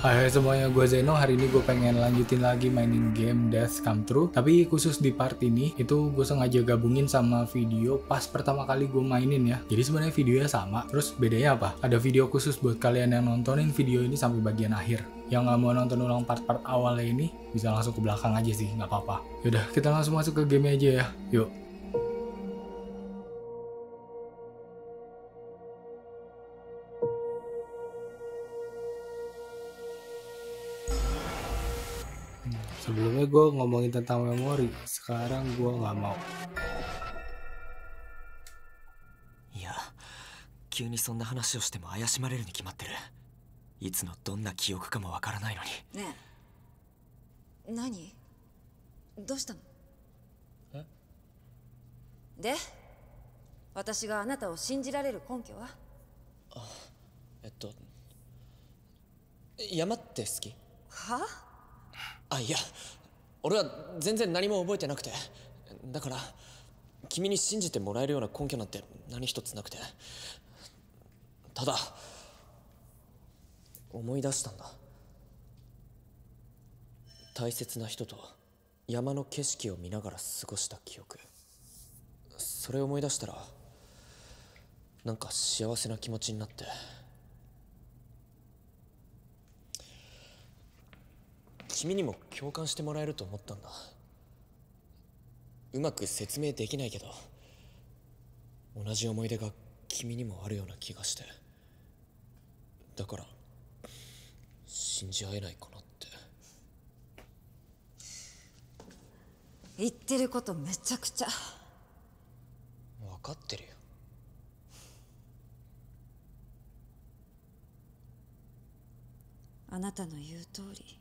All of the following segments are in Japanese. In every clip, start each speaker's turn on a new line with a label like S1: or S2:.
S1: Hai semuanya, gue Zeno. Hari ini gue pengen lanjutin lagi mainin game Death Come True. Tapi khusus di part ini, itu gue sengaja gabungin sama video pas pertama kali gue mainin ya. Jadi sebenarnya videonya sama, terus bedanya apa? Ada video khusus buat kalian yang nontonin video ini sampai bagian akhir. Yang nggak mau nonton ulang part-part awalnya ini, bisa langsung ke belakang aja sih, nggak apa-apa. Yaudah, kita langsung masuk ke game aja ya. Yuk. Sebelumnya gue ngomongin tentang memori, sekarang gue nggak mau.
S2: いや、急にそんな話をしても怪しまれるに決まってる。いつのどんな記憶かもわからないのに。
S3: ねえ、何？どうしたの？
S4: え？
S3: で、私があなたを信じられる根拠は？
S4: 山って好き？
S3: は？
S4: あ、いや、俺は全然何も覚えてなくて、だから君に信じてもらえるような根拠なんて何一つなくて、ただ思い出したんだ。大切な人と山の景色を見ながら過ごした記憶。それを思い出したらなんか幸せな気持ちになって。君にも共感してもらえると思ったんだ。うまく説明できないけど、同じ思い出が君にもあるような気がして、だから信じ合えないかなって。
S3: 言ってることめちゃくちゃ。
S4: 分かってるよ。
S3: あなたの言う通り。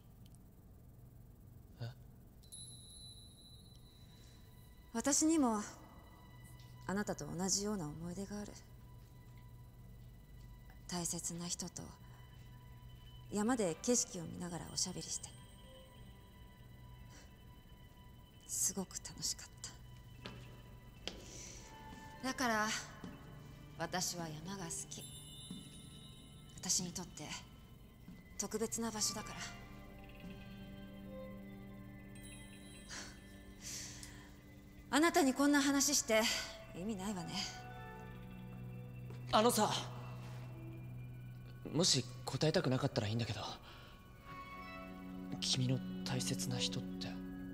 S3: 私にもあなたと同じような思い出がある。大切な人と山で景色を見ながらおしゃべりして、すごく楽しかった。だから私は山が好き。私にとって特別な場所だから。あなたにこんな話して意味ないわね。
S4: あのさ、もし答えたくなかったらいいんだけど、君の大切な人って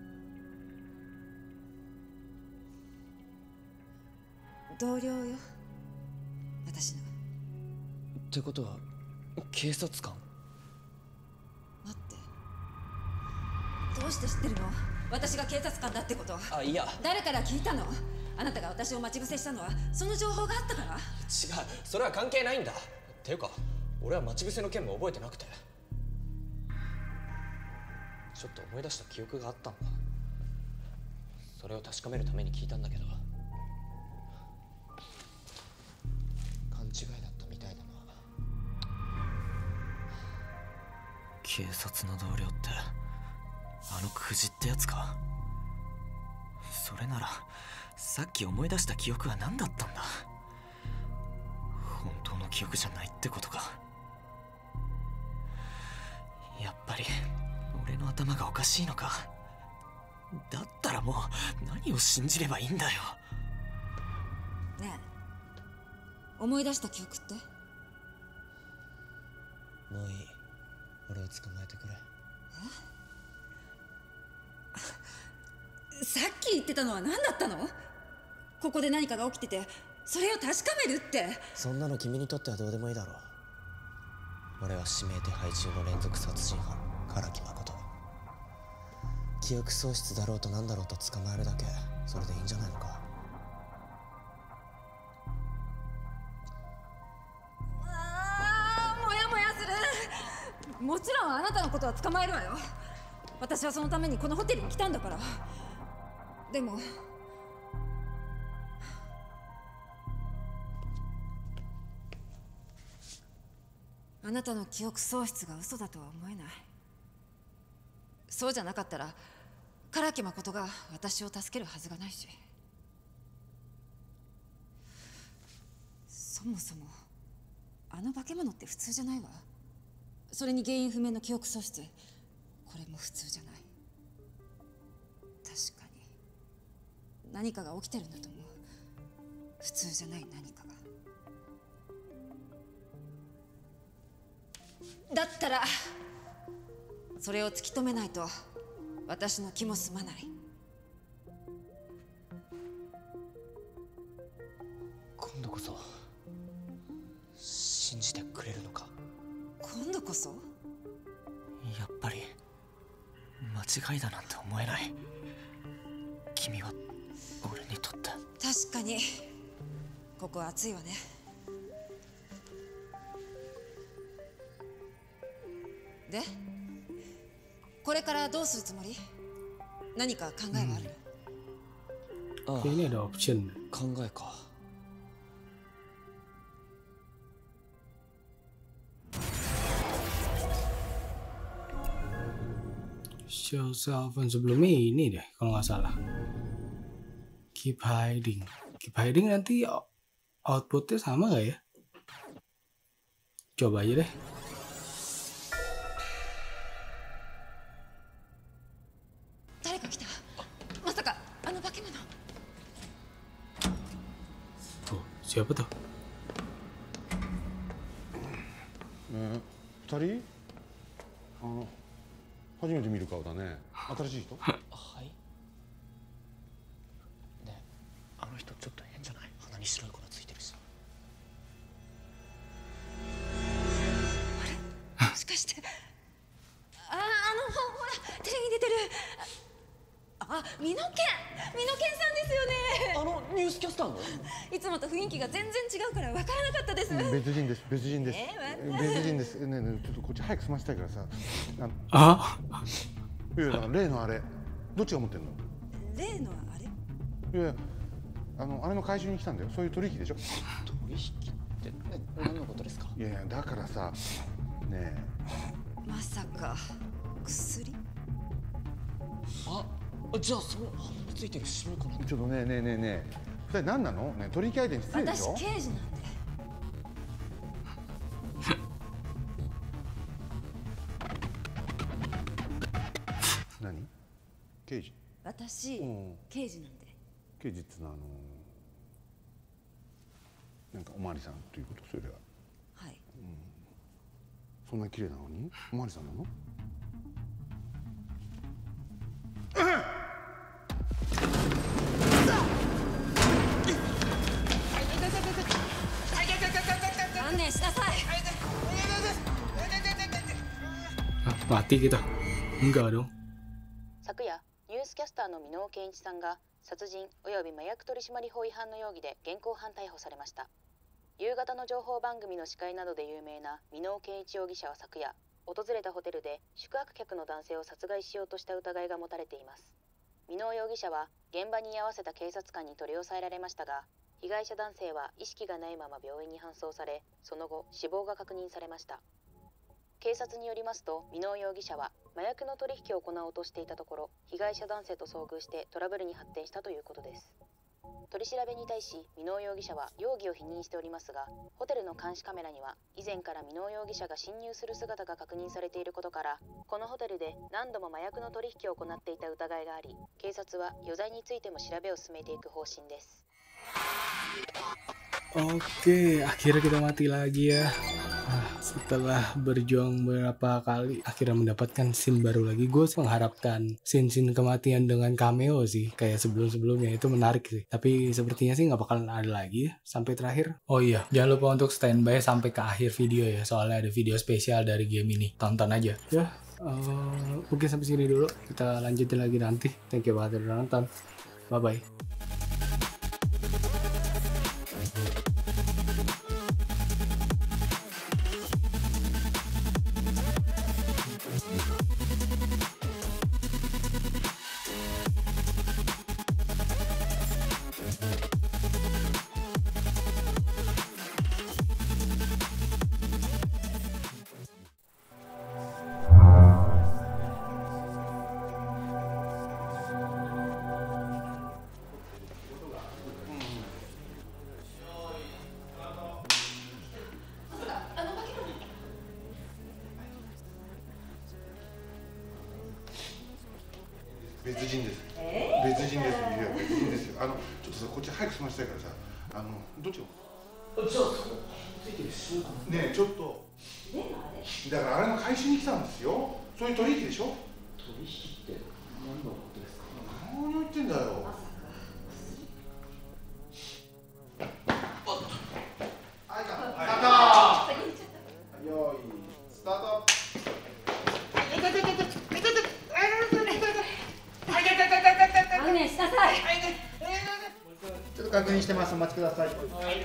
S3: 同僚よ、私の。
S4: ってことは警察官？
S3: 待って、どうして知ってるの？私が警察官だってこと。
S4: あ、いや、
S3: 誰から聞いたの？あなたが私を待ち伏せしたのはその情報があったから？
S4: 違う、それは関係ないんだ。っていうか俺は待ち伏せの件も覚えてなくて、ちょっと思い出した記憶があったんだ。それを確かめるために聞いたんだけど、勘違いだったみたいだな。
S2: 警察の同僚ってあのクジってやつか。それならさっき思い出した記憶は何だったんだ。本当の記憶じゃないってことか。やっぱり俺の頭がおかしいのか。だったらもう何を信じればいいんだよ。
S3: ねえ、思い出した記憶って？
S4: もういい、俺を捕まえてくれ。
S3: さっき言ってたのは何だったの？ここで何かが起きててそれを確かめるって。
S4: そんなの君にとってはどうでもいいだろう。俺は指名手配中の連続殺人犯唐木誠。記憶喪失だろうと何だろうと捕まえるだけ、それでいいんじゃないのか。
S3: モヤモヤする。もちろんあなたのことは捕まえるわよ。私はそのためにこのホテルに来たんだから。でもあなたの記憶喪失が嘘だとは思えない。そうじゃなかったら唐木誠が私を助けるはずがないし、そもそもあの化け物って普通じゃないわ。 それに原因不明の記憶喪失。これも普通じゃない。確かに何かが起きてるんだと思う。普通じゃない何かが。だったらそれを突き止めないと私の気も済まない。
S4: 今度こそ信じてくれるのか。
S3: 今度こそ？
S2: やっぱり間違いだなんて思えない。君は俺にとって
S3: 確かにここは暑いわね。でこれからどうするつもり？何か考えはあるの？
S4: ああ、
S1: Kayaknya ada option.
S4: 考えか。
S1: Shells Oven sebelumnya ini deh kalau nggak salah. Keep hiding. Keep hiding nanti outputnya sama nggak ya? Coba aja deh. Tuh, siapa tuh?
S5: 2人初めて見る顔だね。新しい人？
S4: はい。ねえ、あの人ちょっと変じゃない？鼻に白い粉ついてるし。
S3: もしかしてほらテレビに出てる美濃健さんですよね。
S4: ニュースキャスターの？
S3: いつもと雰囲気が全然違うから分からなかったです。
S5: 別人です。別人です。別人です。ねえねえ、ちょっとこっち早く済ませたいからさ。
S1: あ、
S5: いやだから例のあれ、どっちが持ってんの？
S3: 例のあれ？
S5: いやあれの回収に来たんだよ。そういう取引でしょ？
S4: 取引って何のことですか？
S5: いやいやだからさ、ねえ。
S3: まさか薬？
S4: じゃあその鼻についてる白い粉って。
S5: ちょっとねえねえねえねえ、二人何なの？ね取引相手に失礼でしょ？
S3: 私刑事なんで。
S5: 何？刑事？
S3: 私、刑事なんで。
S5: 刑事ってのはなんかおまわりさんということ？それは。
S3: はい。
S5: そんな綺麗なのにおまわりさんなの？
S3: 観念しなさい。
S1: mati kita. Enggak dong.
S6: 昨夜ニュースキャスターの箕面健一さんが殺人および麻薬取締法違反の容疑で現行犯逮捕されました。夕方の情報番組の司会などで有名な箕面健一容疑者は昨夜訪れたホテルで宿泊客の男性を殺害しようとした疑いが持たれています。箕面容疑者は現場に居合わせた警察官に取り押さえられましたが、被害者男性は意識がないまま病院に搬送され、その後死亡が確認されました。警察によりますと、箕面容疑者は麻薬の取引を行おうとしていたところ、被害者男性と遭遇してトラブルに発展したということです。取り調べに対し箕面容疑者は容疑を否認しておりますが、ホテルの監視カメラには以前から箕面容疑者が侵入する姿が確認されていることから、このホテルで何度も麻薬の取引を行っていた疑いがあり、警察は余罪についても調べを進めていく方針です。
S1: Oke, akhirnya kita mati lagi ya. Setelah berjuang beberapa kali, akhirnya mendapatkan scene baru lagi. Gue mengharapkan scene-scene kematian dengan cameo sih, kayak sebelum-sebelumnya, itu menarik sih. Tapi sepertinya sih nggak bakalan ada lagi ya, sampai terakhir. Oh iya, jangan lupa untuk standby sampai ke akhir video ya, soalnya ada video spesial dari game ini. Tonton aja. Ya, mungkin sampai sini dulu. Kita lanjutin lagi nanti. Thank you banget udah nonton. Bye-bye.
S5: 別人です。別人です。いや別人ですよ。ちょっとさこっち早く済ませたいからさ、どっちを？じゃあついてるし。ねえちょっと。だからあれの回収に来たんですよ。そういう取引でしょ？
S7: 取引って何のことですか？
S5: 何を言ってんだよ。よーいスタート。
S3: 観念しなさい。
S7: ちょっと確認してます。お待ちください。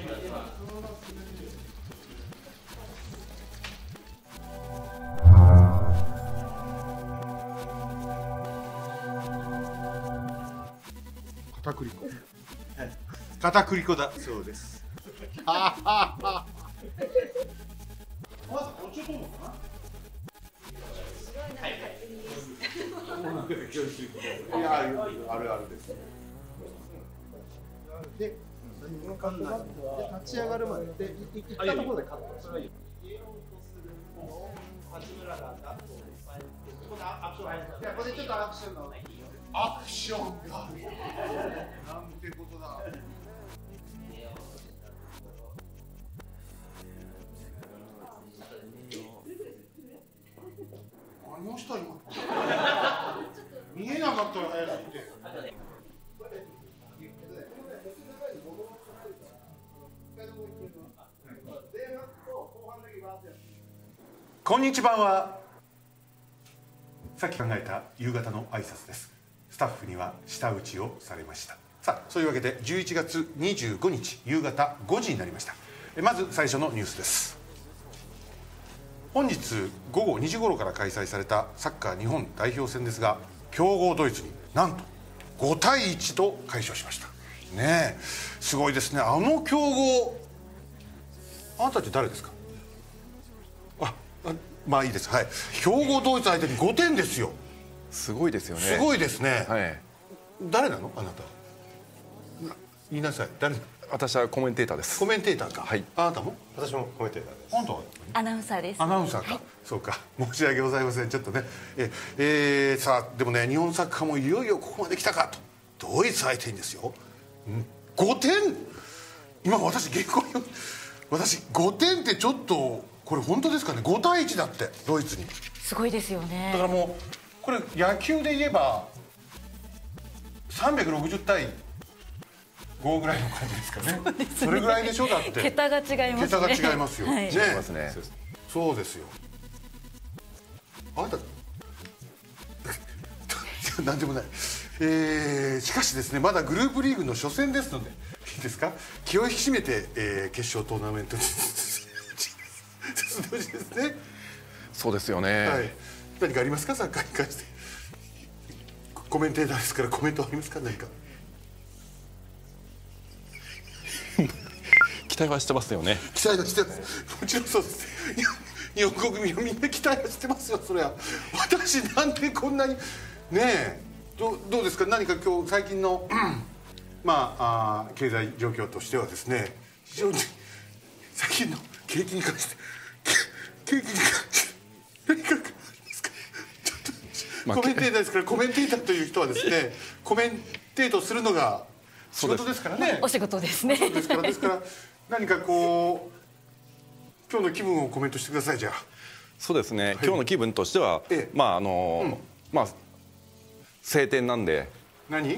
S5: 片栗粉。片栗粉だそうです。まずこっちを取るのかな。いやあるあるです。
S7: で、カットが立ち上がるまでで行ったところでカット。これちょっとアクションの
S5: アクションがなんてことだ。何をした今。見えなかったら早すぎて。こんにちは。さっき考えた夕方の挨拶です。スタッフには舌打ちをされました。さあそういうわけで11月25日夕方5時になりました。まず最初のニュースです。本日午後2時頃から開催されたサッカー日本代表戦ですが、強豪ドイツになんと5対1と快勝しましたね。えすごいですね。あの強豪、あなたたち誰ですか？まあいいです。はい、強豪ドイツ相手に5点ですよ。
S8: すごいですよね。
S5: すごいですね。
S8: はい。
S5: 誰なのあなた？言いなさい。誰？
S8: 私はコメンテーターです。
S5: コメンテーターか。
S8: はい。
S5: あなたも？
S9: 私もコメンテーターです。
S5: あなたは？
S10: アナウンサーです。
S5: アナウンサーか。そうか。申し訳ございません。ちょっとね。さあでもね、日本サッカーもいよいよここまで来たかと。ドイツ相手にですよ。5点。今私5点ってちょっとこれ本当ですかね。5対1だってドイツに。
S10: すごいですよね。
S5: だからもうこれ野球で言えば360対5ぐらいの感じですかね。それぐらいでしょ。だって
S10: 桁が違いますね。
S5: 桁が違いますよ。ね。
S8: 違いますね。
S5: そうですよ。あなたなんでもない。しかしですね、まだグループリーグの初戦ですので、いいですか、気を引き締めて、決勝トーナメントに進んでほしいですね。
S8: そうですよね。
S5: はい。何かありますか、サッカーに関して。コメンテーターですからコメントありますか、何か。
S8: 期待はしてますよね。
S5: 期待はしてます。もちろんそうです。日本国民はみんな期待はしてますよ。それは私なんでこんなにねえ、どうですか。何か今日最近の経済状況としてはですね、非常に最近の景気に関して何かありますか。ちょっとコメンテーターですから、コメンテーターという人はですね、コメンテートするのが仕事ですからね。
S10: お仕事ですね。
S5: ですから何かこう今日の気分をコメントしてください。じゃあ。
S8: そうですね。今日の気分としては、晴天なんで。
S5: 何？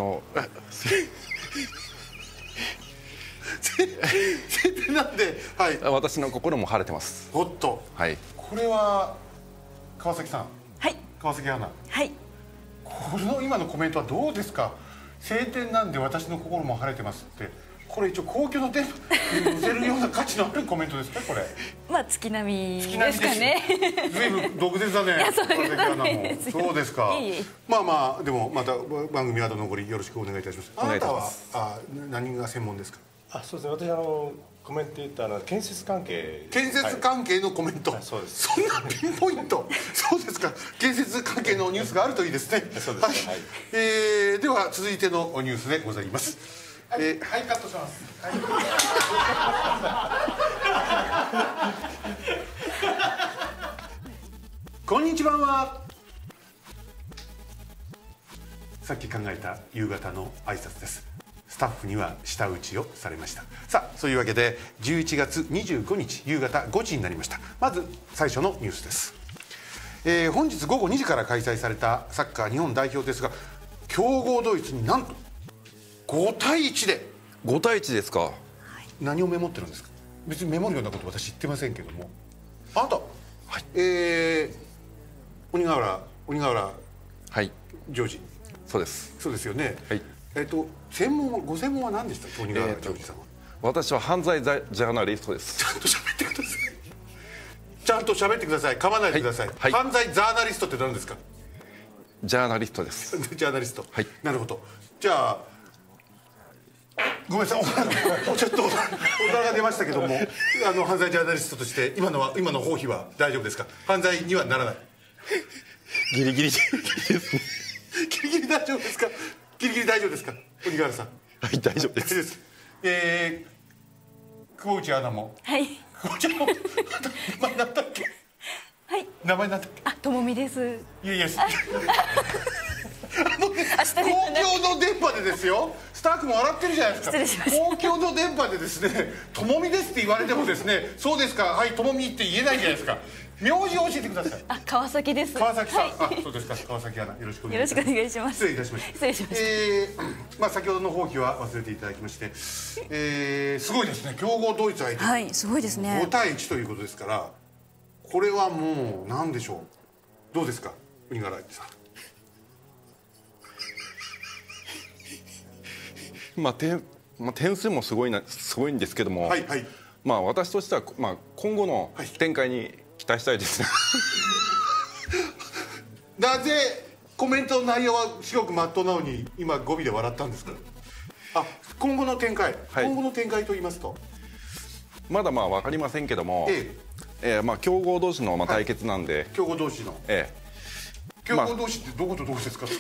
S5: 晴天なんで、はい。
S8: 私の心も晴れてます。
S5: おっと。
S8: はい。
S5: これは川崎さん。
S10: はい。
S5: 川崎アナ。
S10: はい。
S5: この今のコメントはどうですか。晴天なんで私の心も晴れてますって。これ一応公共の電波に乗せるような価値のあるコメントですか、これ。
S10: 月並みですかね。
S5: ずいぶん毒舌だね。そうですか。でもまた番組後残りよろしくお願いいたします。あなたは何が専門ですか。
S9: そうですね。私コメンテーターの建設関係。
S5: 建設関係のコメント。そうです。そんなピンポイント。そうですか。建設関係のニュースがあるといいですね。
S9: そうです。はい。
S5: では続いてのニュースでございます。はい、カットします。こんにちは。 さっき考えた夕方の挨拶です。スタッフには舌打ちをされました。さあ、そういうわけで11月25日夕方5時になりました。まず最初のニュースです。本日午後2時から開催されたサッカー日本代表ですが、強豪ドイツになんと5対1で。
S8: 5対1ですか。
S5: 何をメモってるんですか。別にメモるようなこと私言ってませんけども、あなた、はい、鬼瓦
S8: はい
S5: ジョージ。
S8: そうです。
S5: そうですよね。
S8: はい。
S5: ご専門は何でしたっけ、鬼瓦ジョージさんは。
S8: 私は犯罪ジャーナリストです。
S5: ちゃんと喋ってください。ちゃんと喋ってください。噛まないでください。はい、犯罪ジャーナリストって何ですか。
S8: ジャーナリストです。
S5: ジャーナリスト。
S8: はい。
S5: なるほど。じゃあごめんなさい、ちょっとおならが出ましたけども、犯罪ジャーナリストとして今の放棄は大丈夫ですか。犯罪にはならない。
S8: ギリギリですね。
S5: ギリギリ大丈夫ですか。ギリギリ大丈夫ですか、鬼瓦さん。
S8: はい、大丈夫です。
S5: 久保内アナも。
S10: はい。
S5: 久保ちゃんも名前なんだっけ。
S10: はい。
S5: 名前なんだっけ。
S10: ともみです。
S5: いやいや。公共の電波でですよ。スタッフも笑ってるじゃないですか。
S10: 失礼しました。
S5: 公共の電波でですね、ともみですって言われてもですね、そうですか、はい、ともみって言えないじゃないですか。名字を教えてください。
S10: 川崎です。
S5: 川崎さん、そうですか、川崎アナ、よろしくお願いします。
S10: よろしくお願いします。
S5: 失礼いたしました。
S10: 失礼しました。
S5: 先ほどの放棄は忘れていただきまして、すごいですね、強豪ドイツ相手に。
S10: はい、すごいですね。
S5: 5対1ということですから、これはもう何でしょう。どうですか、鬼瓦さん。
S8: 点数もすごいんですけども、
S5: はいはい、
S8: 私としては、今後の展開に期待したいですね。
S5: なぜコメントの内容はすごくまっとうなのに今語尾で笑ったんですか。今後の展開、今後の展開と言いますと、
S8: まだ分かりませんけども、強豪同士の対決なんで。
S5: 強豪同士の、強豪同士ってどことどこですか。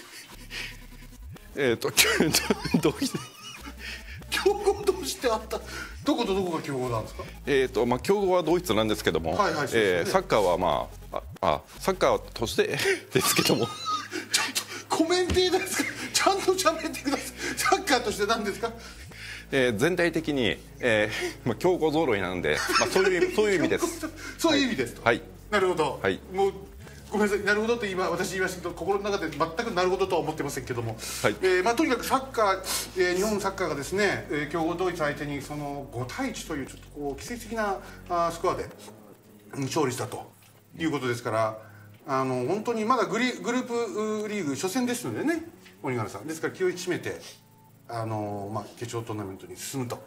S5: 強豪同士ってあった。どことどこが強豪なんですか。
S8: 強豪はドイツなんですけども、サッカーはサッカーとしてですけども。
S5: ちょっとコメンテーターですか。ちゃんと喋ってください。サッカーとして何ですか。
S8: 全体的に、強豪揃いなんで、そういう意味です。
S5: そういう意味ですと。
S8: はい。
S5: なるほど。
S8: はい。
S5: もうごめんなさい、なるほどって私言いましたけど、心の中で全くなるほどとは思ってませんけども、とにかくサッカー、日本サッカーがですね、強豪ドイツ相手にその5対1というちょっと奇跡的なスコアで勝利したということですから、本当にまだグループリーグ初戦ですのでね、鬼瓦さんですから気を引き締めて決勝トーナメントに進むと。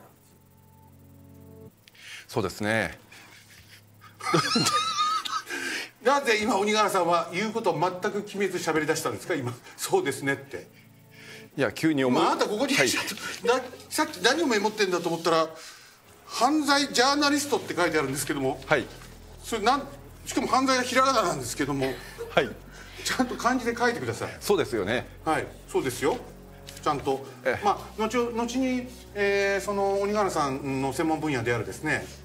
S8: そうですね。
S5: なぜ今鬼瓦さんは言うことを全く決めず喋り出したんですか。今そうですねって。
S8: いや急に思う。
S5: あなたここに、さっき何をメモってんだと思ったら犯罪ジャーナリストって書いてあるんですけども、それしかも犯罪がひらがななんですけども、ちゃんと漢字で書いてください。
S8: そうですよね。
S5: はい、そうですよ。ちゃんと後にその鬼瓦さんの専門分野であるですね、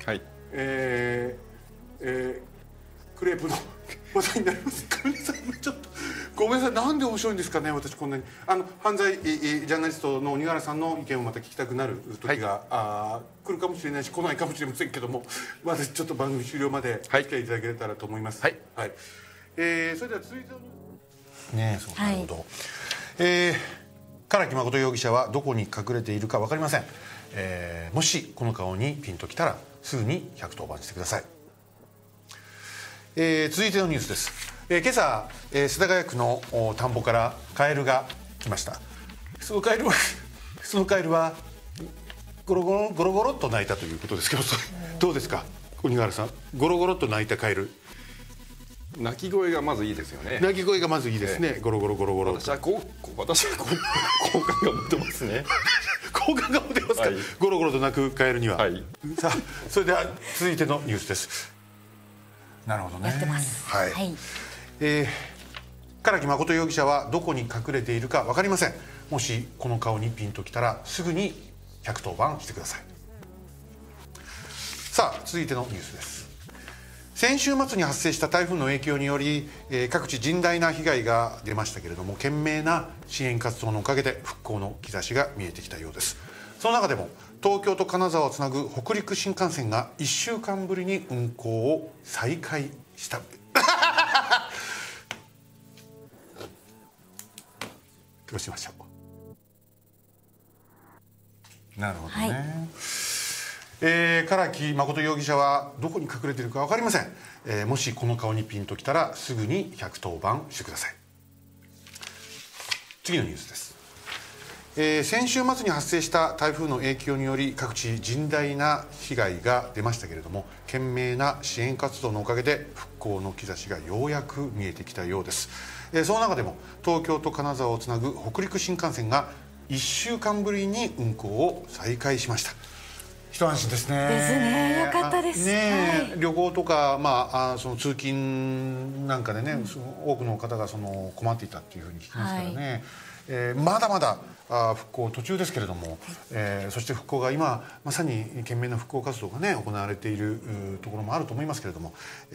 S5: クレープの話題になります。ごめんなさい、ちょっとごめんなさい。なんで面白いんですかね、私こんなに。犯罪ジャーナリストの鬼瓦さんの意見をまた聞きたくなる時が、来るかもしれないし来ないかもしれませんけども、まずちょっと番組終了までお付き合いいただけたらと思います。それでは続いてそうなるほど。唐木誠容疑者はどこに隠れているか分かりません。もしこの顔にピンときたらすぐに110番してください。続いてのニュースです。今朝、世田谷区の田んぼからカエルが来ました。そのカエルはゴロゴロっと鳴いたということですけど、どうですか鬼瓦さん。ゴロゴロっと鳴いたカエル。
S8: 鳴き声がまずいいですよね。
S5: 鳴き声がまずいいですね。ゴロゴロゴロゴロ。
S8: 私は好感が持てますね。
S5: 好感が持てますか。ゴロゴロと鳴くカエルには。さあ、それでは続いてのニュースです。なるほどね。
S10: やってます。
S5: はい。唐木誠容疑者はどこに隠れているか分かりません。もしこの顔にピンときたらすぐに110番してください。さあ続いてのニュースです。 先週末に発生した台風の影響により、各地甚大な被害が出ましたけれども、懸命な支援活動のおかげで復興の兆しが見えてきたようです。その中でも東京と金沢をつなぐ北陸新幹線が1週間ぶりに運行を再開したどうしましょう。なるほどね、唐木誠容疑者はどこに隠れているか分かりません。もしこの顔にピンときたらすぐに110番してください。次のニュースです。先週末に発生した台風の影響により各地甚大な被害が出ましたけれども、懸命な支援活動のおかげで復興の兆しがようやく見えてきたようです。その中でも東京と金沢をつなぐ北陸新幹線が1週間ぶりに運行を再開しました。一安心ですね。
S10: ですね。よかったですね。
S5: 旅行とか、その通勤なんかでね、多くの方が困っていたっていうふうに聞きますからね、まだまだ復興途中ですけれども、そして復興が今まさに懸命な復興活動がね行われているところもあると思いますけれども、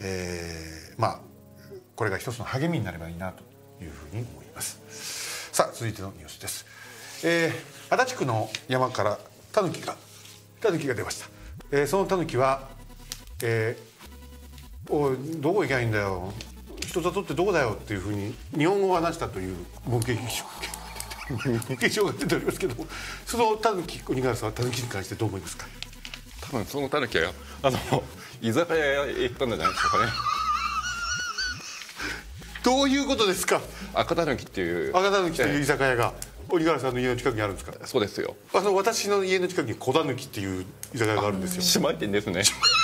S5: これが一つの励みになればいいなというふうに思います。さあ続いてのニュースです。足立区の山からタヌキが出ました。そのタヌキは、おいどこ行きゃいいんだよ、人里ってどこだよっていうふうに日本語を話したという目撃証が出ておりますけども、そのタヌキ、鬼柄さんはタヌキに関してどう思いますか。
S8: 多分そのタヌキは居酒屋へ行ったんじゃないでしょうかね。
S5: どういうことですか。
S8: 赤タヌキっていう
S5: 居酒屋が鬼柄さんの家の近くにあるんですか。
S8: そうですよ。
S5: 私の家の近くに小タヌキっていう居酒屋があるんですよ。
S8: 姉妹店ですね。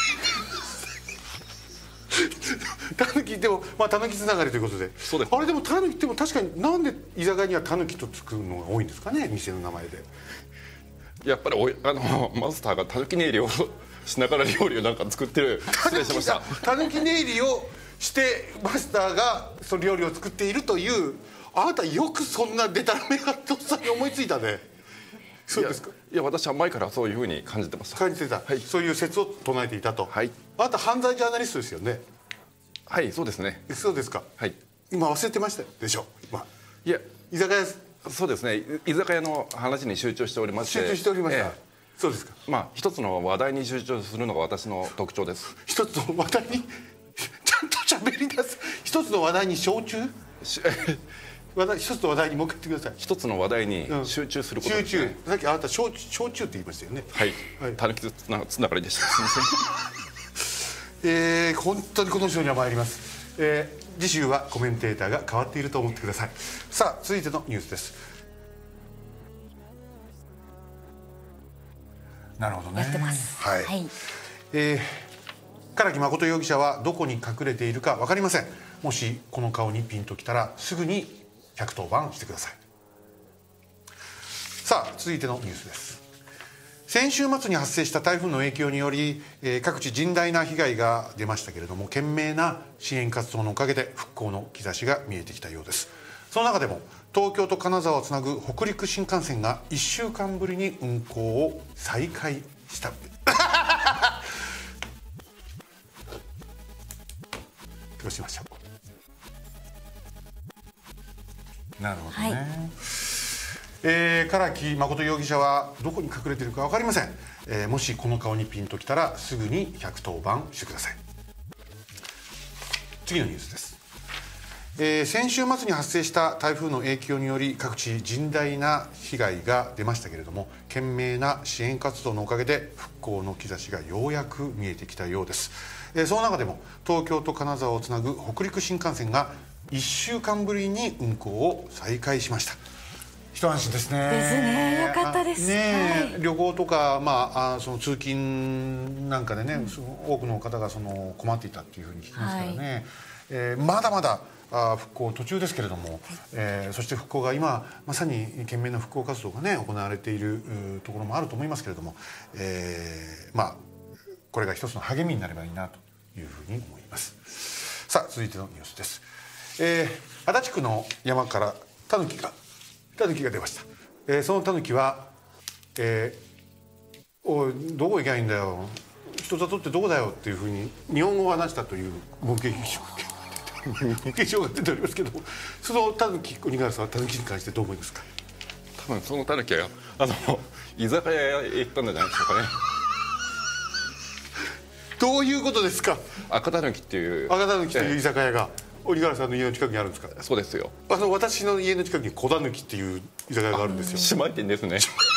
S5: タヌキでもタヌキつながりということで。
S8: そうです。
S5: あれでもタヌキっても確かになんで居酒屋にはタヌキとつくのが多いんですかね、店の名前で。
S8: やっぱりマスターがタヌキ練りをしながら料理をなんか作ってる。失礼しました。
S5: タヌキ練りをしてマスターがその料理を作っているという。あなたよくそんなデタラメがとっさに思いついたね。そうですか。
S8: いや私は前からそういうふうに感じてました。
S5: 感じてた、はい、そういう説を唱えていたと。はい。あなた犯罪ジャーナリストですよね。
S8: はい、そうですね。
S5: そうですか。はい。今忘れてましたでしょ今。いや居酒屋。
S8: そうですね、居酒屋の話に集中しておりまして。
S5: 集中しておりました、そうですか。
S8: 一つの話題に集中するのが私の特徴です。
S5: 一つの話題にちゃんと喋り出す。一つの話題に集中一つの話題にもう一回言ってください。
S8: 一つの話題に集中することですね。
S5: 集中。さっきあなた焼酎って言いましたよね。
S8: はい。タヌキつながりでした。すみ
S5: ません。本当にこの人には参ります。次週はコメンテーターが変わっていると思ってください。さあ続いてのニュースです。なるほどね。
S10: やってます。
S5: はい。唐木誠容疑者はどこに隠れているか分かりません。もしこの顔にピンときたらすぐに110番してください。さあ続いてのニュースです。先週末に発生した台風の影響により、各地甚大な被害が出ましたけれども、懸命な支援活動のおかげで復興の兆しが見えてきたようです。その中でも東京と金沢をつなぐ北陸新幹線が1週間ぶりに運行を再開したどうしましょう。なるほどね。唐木誠容疑者はどこに隠れているか分かりません。もしこの顔にピンときたらすぐに110番してください。次のニュースです。先週末に発生した台風の影響により各地甚大な被害が出ましたけれども、懸命な支援活動のおかげで復興の兆しがようやく見えてきたようです。その中でも東京と金沢をつなぐ北陸新幹線が1週間ぶりに運行を再開しました。一安心ですね。
S10: ですね。よかったですね。
S5: 旅行とか、その通勤なんかでね、多くの方が困っていたっていうふうに聞きますからね、まだまだ復興途中ですけれども、そして復興が今まさに懸命な復興活動がね行われているところもあると思いますけれども、これが一つの励みになればいいなというふうに思います。さあ続いてのニュースです。足立区の山からタヌキが出ました。そのタヌキは、おいどこ行きゃいいんだよ、 人里ってどこだよっていうふうに日本語を話したという目撃証が出ておりますけども、そのタヌキ鬼柄さんはタヌキに関してどう思いますか？
S8: 多分そのタヌキは居酒屋へ行ったんじゃないでしょうかね。
S5: どういうことですか？
S8: 赤タヌキっていう
S5: 赤タヌキという居酒屋が鬼柄さんの家の近くにあるんですか？
S8: そうですよ。
S5: 私の家の近くに小タヌキっていう居酒屋があるんですよ。
S8: 姉妹店ですね。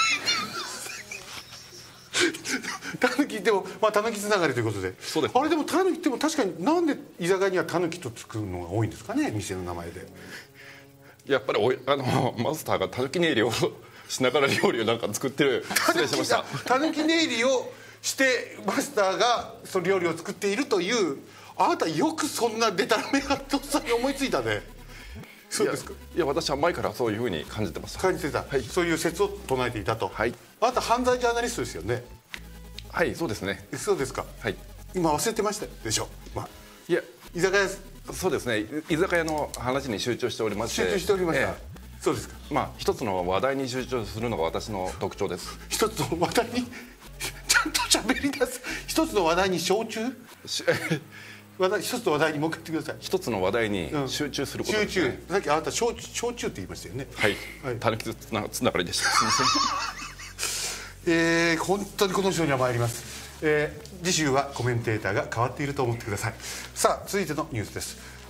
S5: タヌキでもタヌキつながりということで。
S8: そうです、ね、
S5: あれでもタヌキっても確かになんで居酒屋にはタヌキとつくのが多いんですかね、店の名前で。
S8: やっぱりマスターがタヌキ寝入りをしながら料理をなんか作ってる。失礼しました。
S5: タヌキ寝入りをしてマスターがその料理を作っているという、あなたよくそんなデタラメがとっさに思いついたね。そうですか。
S8: いや私は前からそういうふうに感じてました。
S5: 感じてた、はい、そういう説を唱えていたと。はい。あなた犯罪ジャーナリストですよね。
S8: はい、そうですね。
S5: そうですか。はい。今忘れてましたでしょ。
S8: いや
S5: 居酒屋。
S8: そうですね。居酒屋の話に集中しておりまして。
S5: 集中しておりました。そうですか。
S8: 一つの話題に集中するのが私の特徴です。
S5: 一つの話題にちゃんと喋り出す。一つの話題に集中。一つの話題にもう一回言ってください。
S8: 一つの話題に集中することですね。
S5: 集中。さっきあなた焼酎って言いましたよね。
S8: はい。タヌキつながりでした。すみません。
S5: 本当にこの章には参ります。次週はコメンテーターが変わっていると思ってください。さあ続いてのニュースです。